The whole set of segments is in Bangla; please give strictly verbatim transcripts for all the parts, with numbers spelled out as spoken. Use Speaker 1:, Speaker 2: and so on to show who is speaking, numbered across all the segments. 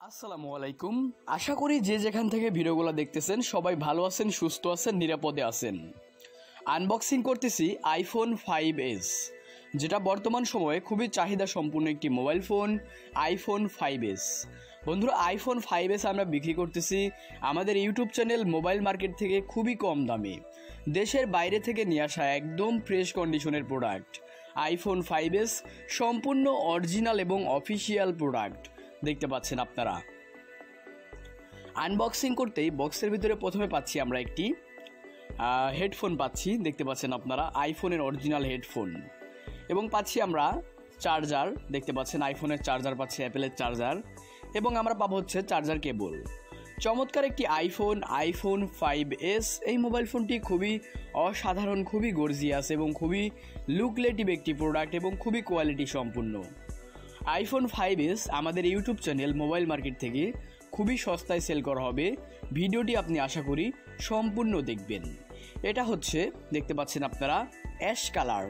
Speaker 1: আসসালামু আলাইকুম। আশা করি যে যেখান থেকে ভিডিওগুলো দেখতেছেন সবাই ভালো আছেন, সুস্থ আছেন, নিরাপদে আছেন। আনবক্সিং করতেছি আইফোন ফাইভ এস, যেটা বর্তমান সময়ে খুবই চাহিদা সম্পূর্ণ একটি mobile phone iPhone five S. বন্ধুরা, আইফোন ফাইভ এস আমরা বিক্রি করতেছি আমাদের ইউটিউব চ্যানেল মোবাইল মার্কেট থেকে খুবই কম দামে। দেশের বাইরে থেকে নিয়ে আসা একদম ফ্রেশ কন্ডিশনের প্রোডাক্ট আইফোন ফাইভ এস, সম্পূর্ণ অরিজিনাল এবং অফিসিয়াল প্রোডাক্ট দেখতে পাচ্ছেন আপনারা। আনবক্সিং করতেই বক্সের ভিতরে প্রথমে পাচ্ছি আমরা একটি হেডফোন পাচ্ছি, দেখতে পাচ্ছেন আপনারা আইফোনের অরিজিনাল হেডফোন, এবং পাচ্ছি আমরা চার্জার, দেখতে পাচ্ছেন আইফোনের চার্জার পাচ্ছি, অ্যাপেলের চার্জার, এবং আমরা পাবো হচ্ছে চার্জার কেবল। চমৎকার একটি আইফোন আইফোন ফাইভ এস। এই মোবাইল ফোনটি খুবই অসাধারণ, খুবই গর্জিয়াস এবং খুবই লুকলেটিভ একটি প্রোডাক্ট এবং খুবই কোয়ালিটি সম্পূর্ণ। আইফোন ফাইভ এস আমাদের ইউটিউব চ্যানেল মোবাইল মার্কেট থেকে খুবই সস্তায় সেল করা হবে। ভিডিওটি আপনি আশা করি সম্পূর্ণ দেখবেন। এটা হচ্ছে দেখতে পাচ্ছেন আপনারা অ্যাশ কালার,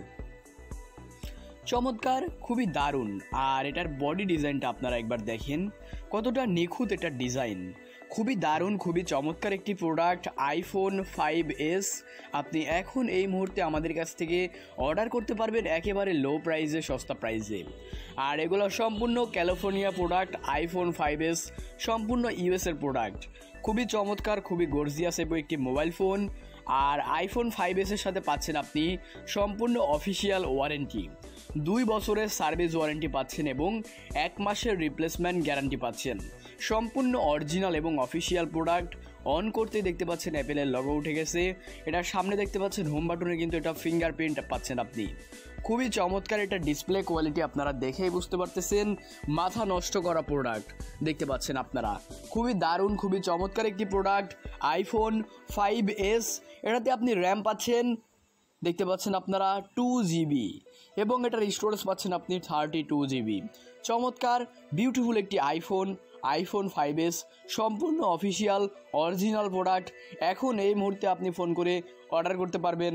Speaker 1: চমৎকার, খুবই দারুণ। আর এটার বডি ডিজাইনটা আপনারা একবার দেখেন, কতটা নিখুঁত এটার ডিজাইন, খুবই দারুণ, খুবই চমৎকার একটি প্রোডাক্ট আইফোন ফাইভ এস। আপনি এখন এই মুহূর্তে আমাদের কাছ থেকে অর্ডার করতে পারবেন একেবারে লো প্রাইসে, সস্তা প্রাইসে। আর এগুলো সম্পূর্ণ California product iPhone five S, সম্পূর্ণ ইউএসের প্রোডাক্ট। খুবই চমৎকার, খুবই গর্জিয়াস এবং একটি মোবাইল ফোন। আর আইফোন ফাইভ এসের সাথে পাচ্ছেন আপনি সম্পূর্ণ অফিসিয়াল ওয়ারেন্টি, দুই বছরের সার্ভিস ওয়ারেন্টি পাচ্ছেন এবং এক মাসের রিপ্লেসমেন্ট গ্যারান্টি পাচ্ছেন। সম্পূর্ণ অরিজিনাল এবং অফিসিয়াল প্রোডাক্ট। অন করতে দেখতে পাচ্ছেন অ্যাপেলের লগো উঠে গেছে। এটার সামনে দেখতে পাচ্ছেন হোম বাটনে কিন্তু এটা ফিঙ্গারপ্রিন্ট পাচ্ছেন আপনি। খুবই চমৎকার এটা ডিসপ্লে কোয়ালিটি, আপনারা দেখেই বুঝতে পারতেছেন, মাথা নষ্ট করা প্রোডাক্ট দেখতে পাচ্ছেন আপনারা। খুবই দারুণ, খুবই চমৎকার একটি প্রোডাক্ট আইফোন ফাইভ এস। এটাতে আপনি র্যাম পাচ্ছেন, দেখতে পাচ্ছেন আপনারা টু জিবি, এবং এটার স্টোরেজ পাচ্ছেন আপনি থার্টি টু জিবি। চমৎকার বিউটিফুল একটি আইফোন আইফোন ফাইভ এস, সম্পূর্ণ অফিসিয়াল অরিজিনাল প্রোডাক্ট। এখন এই মুহূর্তে আপনি ফোন করে অর্ডার করতে পারবেন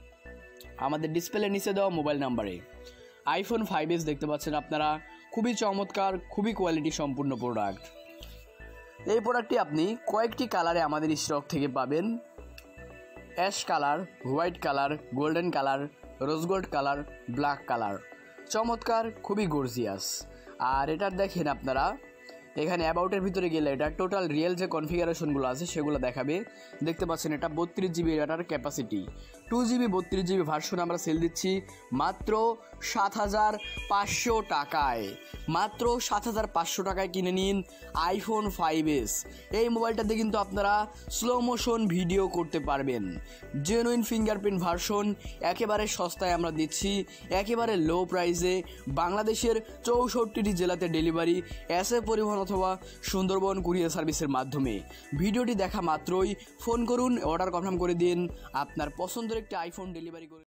Speaker 1: আমাদের ডিসপ্লে নিচে দেওয়া মোবাইল নাম্বারে। আইফোন ফাইভ এস দেখতে পাচ্ছেন আপনারা, খুবই চমৎকার, খুবই কোয়ালিটি সম্পূর্ণ প্রোডাক্ট। এই প্রোডাক্টটি আপনি কয়েকটি কালারে আমাদের স্টক থেকে পাবেন, ash colour, white colour, golden colour, rose gold colour, black colour. চমৎকার, খুবই গর্জিয়াস। আর এটার দেখেন আপনারা এখানে অ্যাবাউটের ভিতরে গেলে এটা টোটাল রিয়েল যে কনফিগারেশনগুলো আছে সেগুলো দেখাবে। দেখতে পাচ্ছেন এটা বত্রিশ জিবি এটার ক্যাপাসিটি, টু জিবি বত্রিশ জিবি ভার্সন আমরা সেল দিচ্ছি মাত্র সাত হাজার পাঁচশো টাকায়। মাত্র সাত হাজার পাঁচশো টাকায় কিনে নিন আইফোন ফাইভ এস। এই মোবাইলটাতে কিন্তু আপনারা স্লো মোশন ভিডিও করতে পারবেন। জেনুইন ফিঙ্গারপ্রিন্ট ভার্সন একেবারে সস্তায় আমরা দিচ্ছি, একেবারে লো প্রাইসে। বাংলাদেশের চৌষট্টিটি জেলাতে ডেলিভারি, এসএ পরিবহন অথবা সুন্দরবন কুরিয়ার সার্ভিসের মাধ্যমে। ভিডিওটি দেখা মাত্রই ফোন করুন, অর্ডার কনফার্ম করে দিন, আপনার পছন্দের একটি আইফোন ডেলিভারি করে